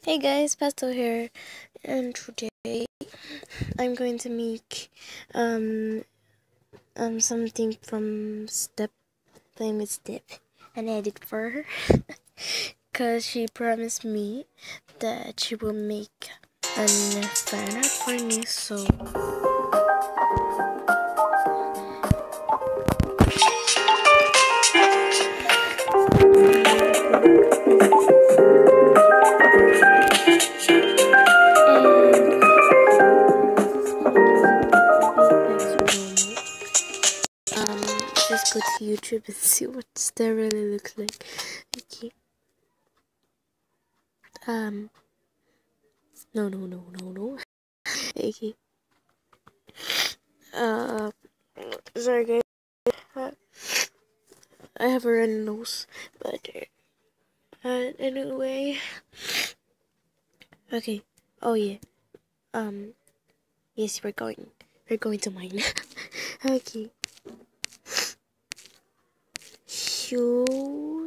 Hey guys, Pastel here, and today I'm going to make something from Step, playing with Steph, and edit for her, cause she promised me that she will make a fan art for me. So just go to YouTube and see what that really looks like. Okay. No. Okay. Sorry guys. I have a runny nose, but anyway. Okay. Oh yeah. Yes, we're going to mine. Okay. So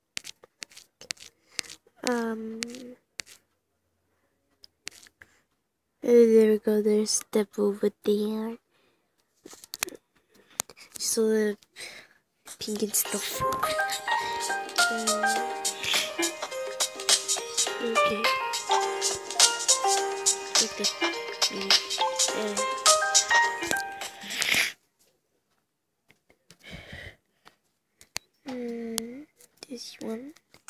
there we go. There's Step over there. So the pink and stuff. Okay. This one.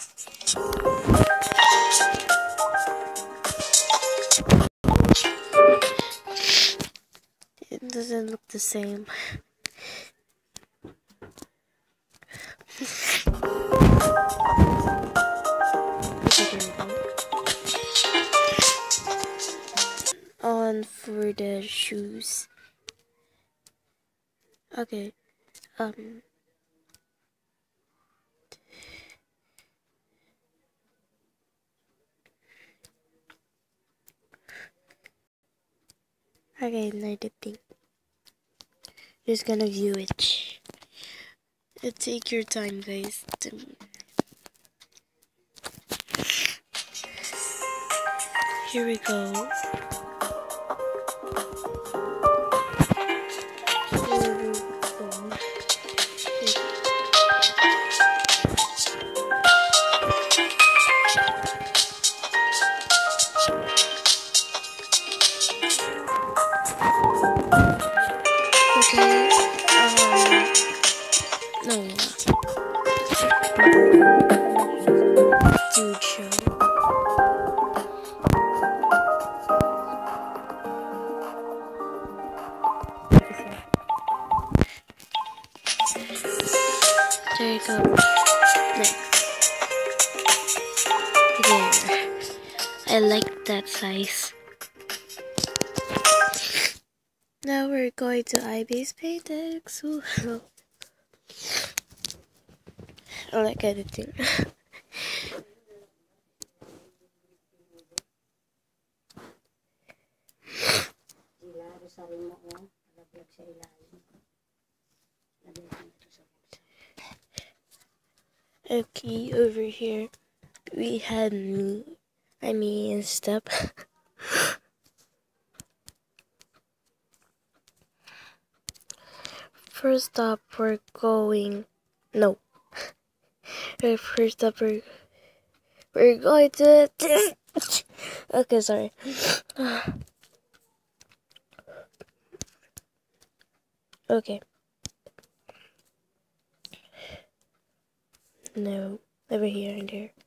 It doesn't look the same. On for the shoes. Okay. Okay, another thing. Just gonna view it. Take your time, guys. Here we go. Okay. No. Dude show. There you go. Next. There. I like that size. Now we're going to eye-base paintings. I like editing. Okay, over here we had me and Step. First up, we're going. No. First up, we're going to. Okay, sorry. Okay. No, over here and there.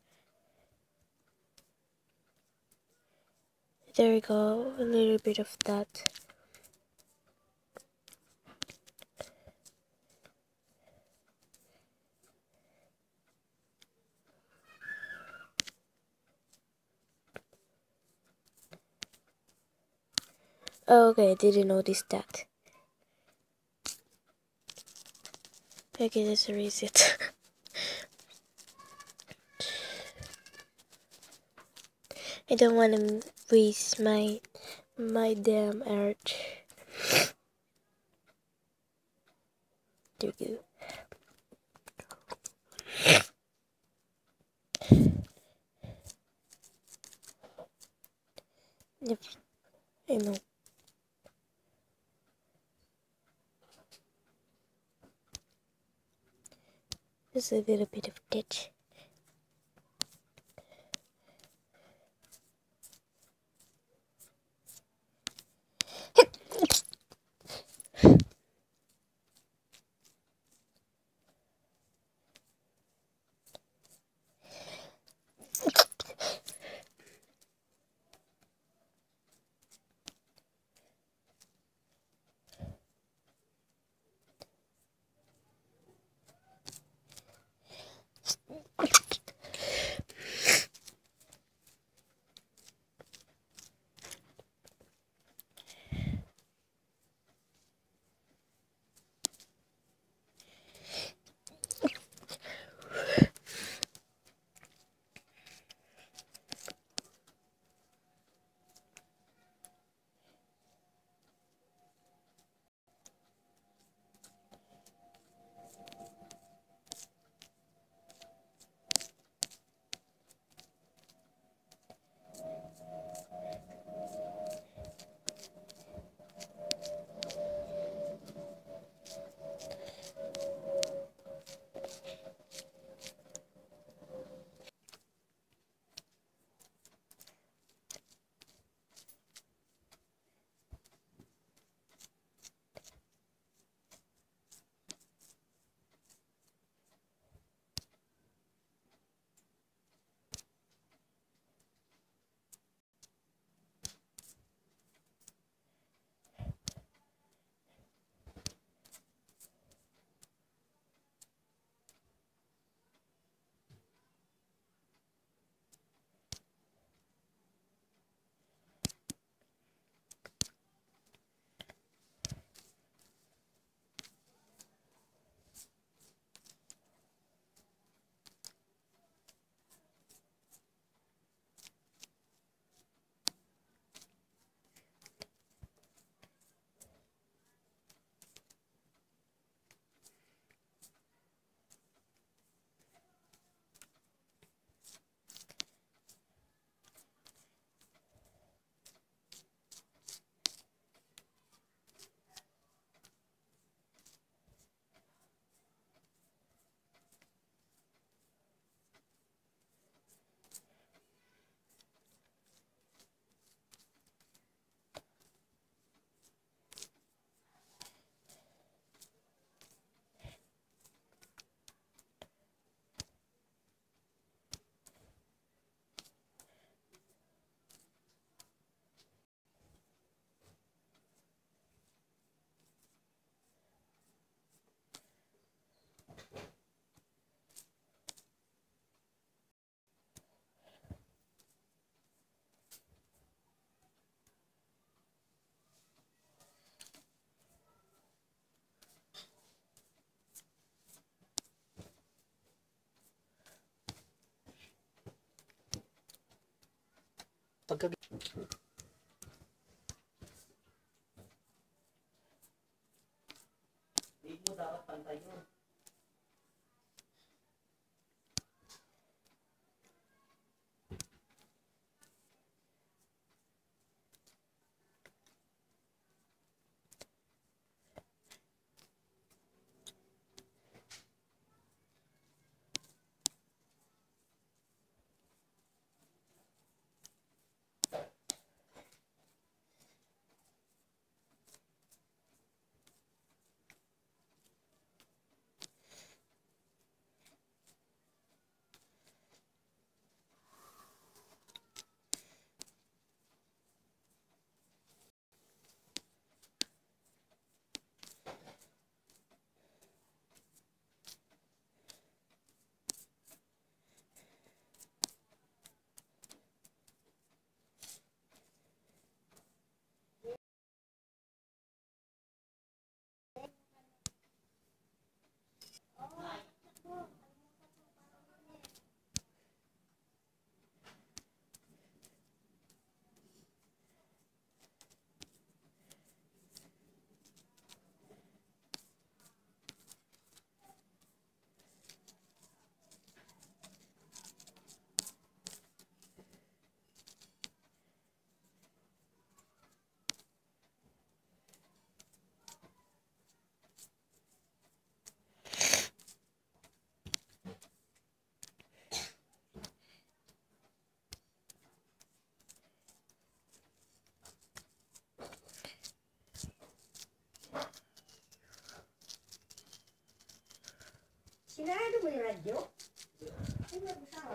There we go. A little bit of that. Oh, okay, I didn't notice that. Okay, let's erase it. I don't want to waste my damn art. There you go. Yep, I know. Just a little bit of ditch. Pagka mo dapat pantay yun. mo yung radyo? Ay, nagsawa.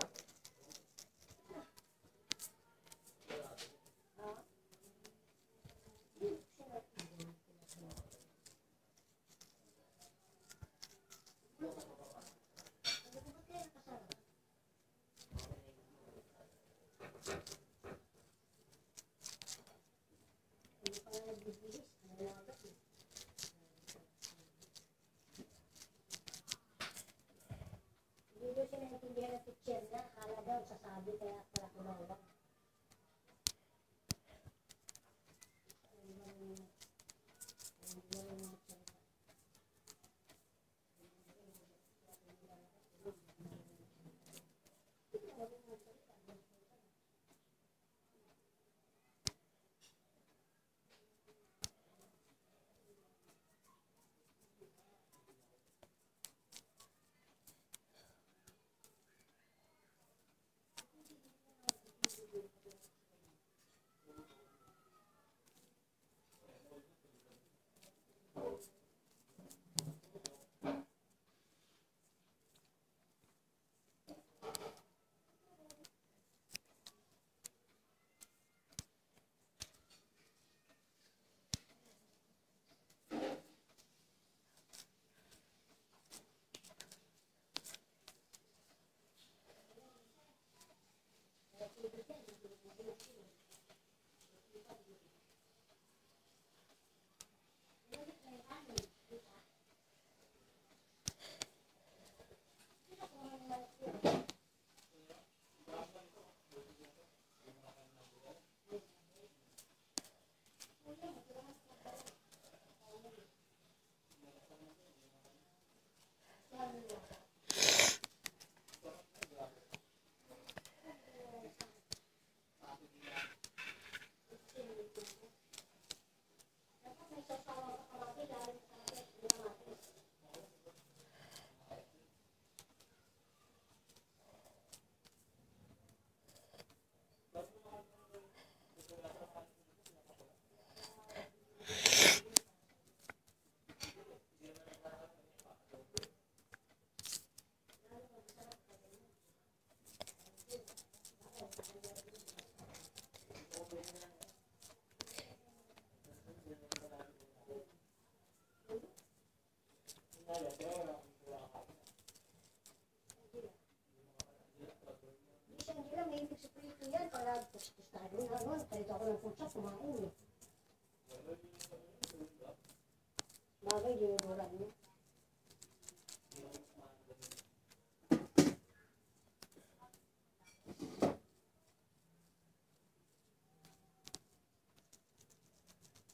Hindi ko siya naintindihan ng teacher na. Akala daw sasabi kaya pala kumawag. Bagay, di mo mo.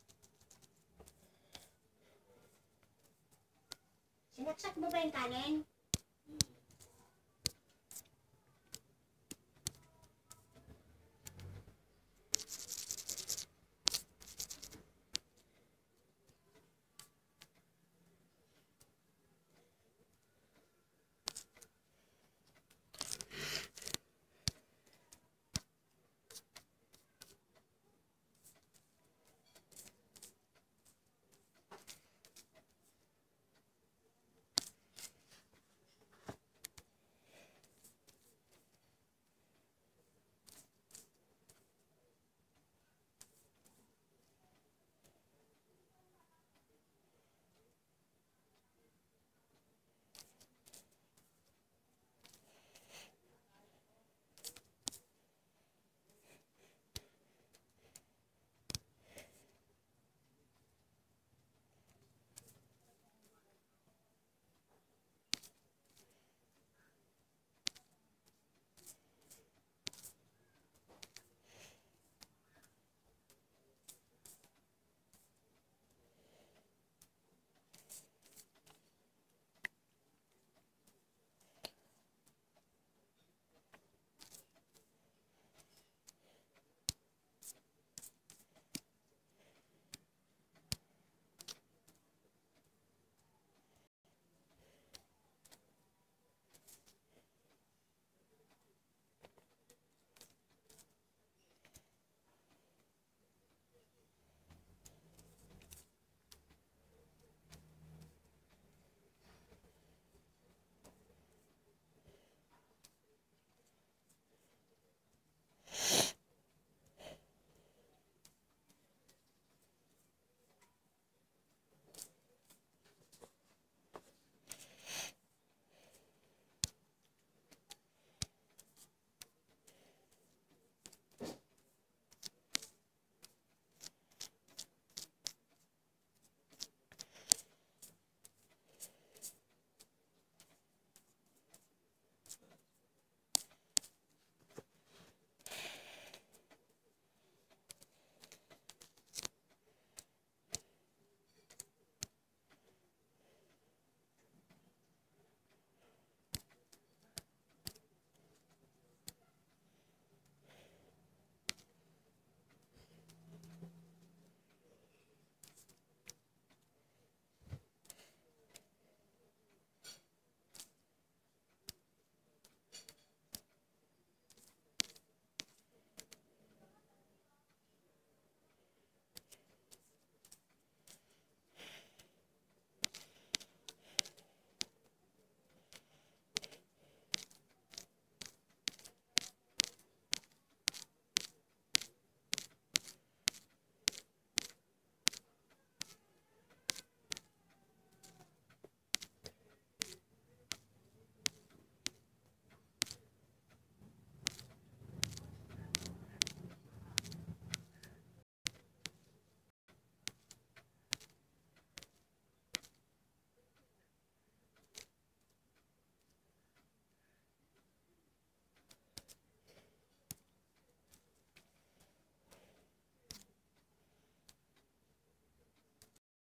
Sinaksak mo ba yung kanin?